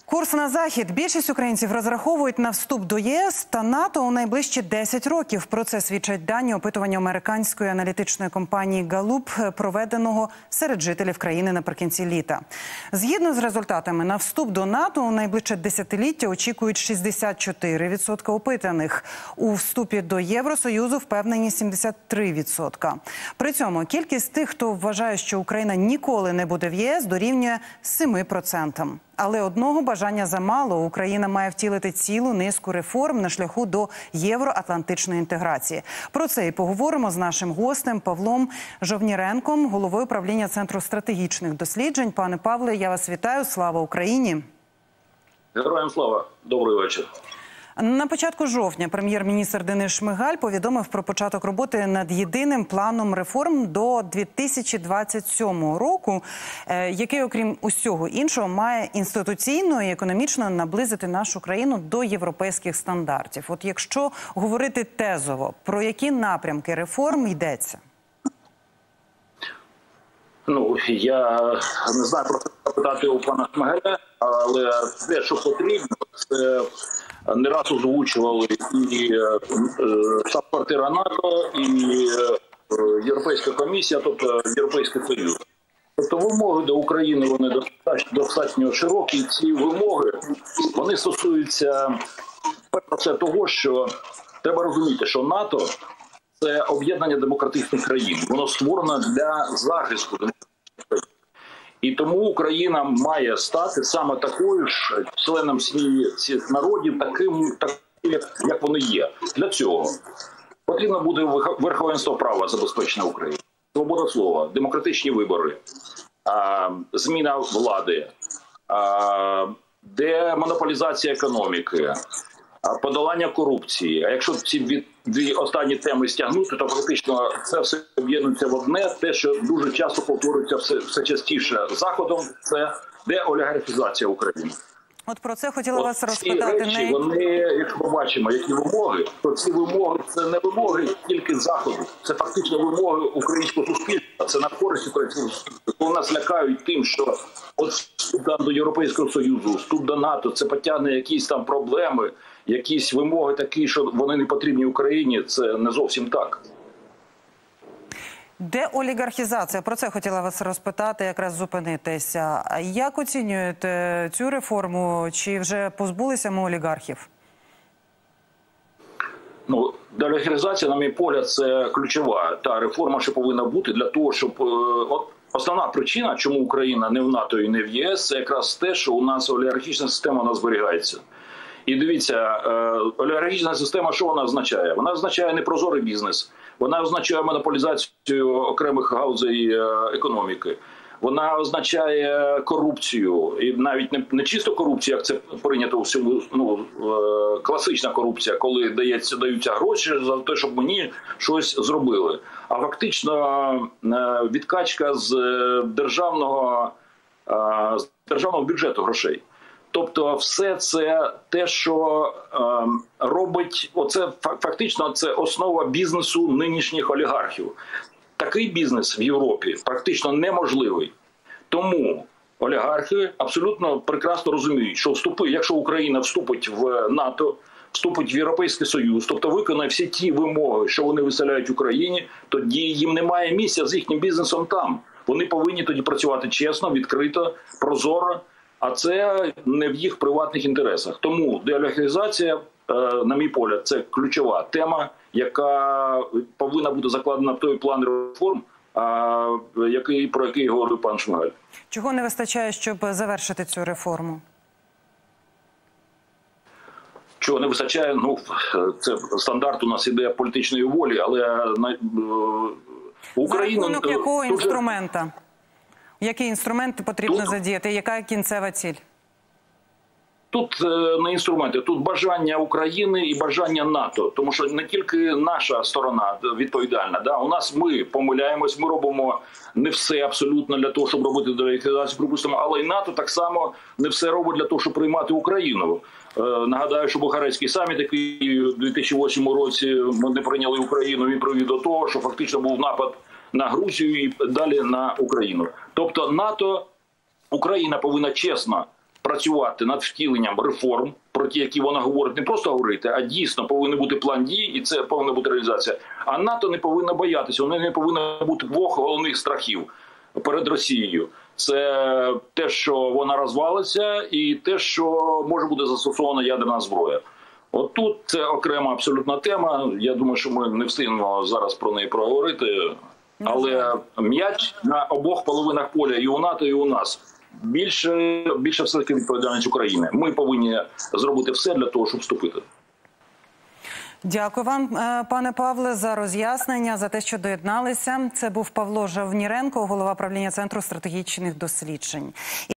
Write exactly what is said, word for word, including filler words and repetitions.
Курс на захід. Більшість українців розраховують на вступ до ЄС та НАТО у найближчі десять років. Про це свідчать дані опитування американської аналітичної компанії Gallup, проведеного серед жителів країни наприкінці літа. Згідно з результатами, на вступ до НАТО у найближче десятиліття очікують шістдесят чотири відсотки опитаних. У вступі до Євросоюзу впевнені сімдесят три відсотки. При цьому кількість тих, хто вважає, що Україна ніколи не буде в ЄС, дорівнює семи процентам. Але одного бажання замало. Україна має втілити цілу низку реформ на шляху до євроатлантичної інтеграції. Про це і поговоримо з нашим гостем Павлом Жовніренком, головою правління Центру стратегічних досліджень. Пане Павле, я вас вітаю. Слава Україні! Героям слава! Добрий вечір! На початку жовтня прем'єр-міністр Денис Шмигаль повідомив про початок роботи над єдиним планом реформ до дві тисячі двадцять сьомого року, який, окрім усього іншого, має інституційно і економічно наблизити нашу країну до європейських стандартів. От якщо говорити тезово, про які напрямки реформ йдеться? Ну, я не знаю, про це питати у пана Шмигаля, але те, що потрібно, це не раз озвучували і штаб-квартира НАТО, і Європейська комісія, тобто Європейський Союз. Тобто вимоги до України, вони достатньо, достатньо широкі. Ці вимоги, вони стосуються, перше, того, що треба розуміти, що НАТО – це об'єднання демократичних країн. Воно створено для захисту демократичних країн. І тому Україна має стати саме такою ж членом цих народів, таким, таким як, як вони є. Для цього потрібно буде верховенство права забезпечено в Україні, свобода слова, демократичні вибори, а, зміна влади, а, демонополізація економіки, подолання корупції. А якщо ці дві, дві останні теми стягнути, то фактично це все об'єднується в одне. Те, що дуже часто повторюється все, все частіше Заходом, це деолігархізація України. От про це хотіла От вас розпитати. Ці речі, вони, якщо ми бачимо, які вимоги, то ці вимоги – це не вимоги тільки Заходу. Це фактично вимоги українського суспільства. Це на користь українського суспільства. Коли нас лякають тим, що от вступ до Європейського Союзу, вступ до НАТО – це потягне якісь там проблеми, якісь вимоги такі, що вони не потрібні Україні, це не зовсім так. Деолігархізація. Про це хотіла вас розпитати, якраз зупинитися. Як оцінюєте цю реформу? Чи вже позбулися ми олігархів? Ну, деолігархізація, на мій погляд, це ключова та реформа, що повинна бути для того, щоб... От основна причина, чому Україна не в НАТО і не в ЄС, це якраз те, що у нас олігархічна система вона зберігається. І дивіться, олігархічна система, що вона означає? Вона означає непрозорий бізнес, вона означає монополізацію окремих галузей економіки, вона означає корупцію, і навіть не, не чисто корупція, як це прийнято у всьому, ну, класична корупція, коли дається, даються гроші за те, щоб мені щось зробили. А фактично відкачка з державного, з державного бюджету грошей. Тобто все це те, що е, робить, оце фактично це основа бізнесу нинішніх олігархів. Такий бізнес в Європі практично неможливий. Тому олігархи абсолютно прекрасно розуміють, що вступи, якщо Україна вступить в НАТО, вступить в Європейський Союз, тобто виконає всі ті вимоги, що вони виселяють Україні, тоді їм немає місця з їхнім бізнесом там. Вони повинні тоді працювати чесно, відкрито, прозоро. А це не в їх приватних інтересах. Тому деолігархізація, на мій погляд, це ключова тема, яка повинна бути закладена в той план реформ, який, про який говорив пан Шмигаль. Чого не вистачає, щоб завершити цю реформу? Чого не вистачає? Ну, це стандарт у нас іде політичної волі, але Україна... За рахунок якого інструмента? Які інструменти потрібно тут, задіяти? Яка кінцева ціль? Тут не інструменти, тут бажання України і бажання НАТО. Тому що не тільки наша сторона відповідальна. Да? У нас ми помиляємось, ми робимо не все абсолютно для того, щоб робити деолігархізацію, припустимо, але і НАТО так само не все робить для того, щоб приймати Україну. Е, нагадаю, що Бухарестський саміт, який у дві тисячі восьмому році ми не прийняли Україну, він привів до того, що фактично був напад на Грузію і далі на Україну. Тобто НАТО, Україна повинна чесно працювати над втіленням реформ, про ті, які вона говорить, не просто говорити, а дійсно повинен бути план дій, і це повинна бути реалізація. А НАТО не повинна боятися, вони не повинно бути двох головних страхів перед Росією. Це те, що вона розвалиться, і те, що може бути застосована ядерна зброя. От тут це окрема абсолютна тема. Я думаю, що ми не встигнемо зараз про неї проговорити. Але м'яч на обох половинах поля, і у НАТО, і у нас. Більше, більше все-таки відповідальність України. Ми повинні зробити все для того, щоб вступити. Дякую вам, пане Павле, за роз'яснення, за те, що доєдналися. Це був Павло Жавніренко, голова правління Центру стратегічних досліджень.